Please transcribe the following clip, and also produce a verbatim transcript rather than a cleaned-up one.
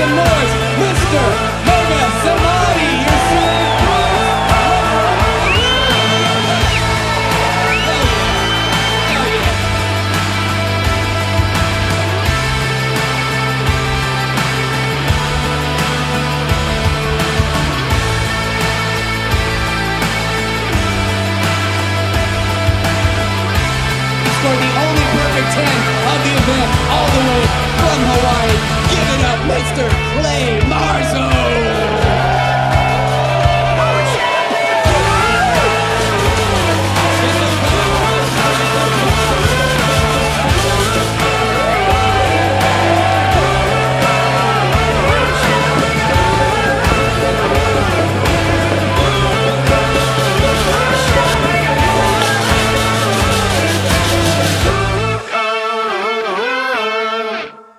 some noise, Mister Moga Samadhi, you're shooting. Scored the only perfect ten of the event, all the way from Hawaii. Give it up, Mister Clay Marzo!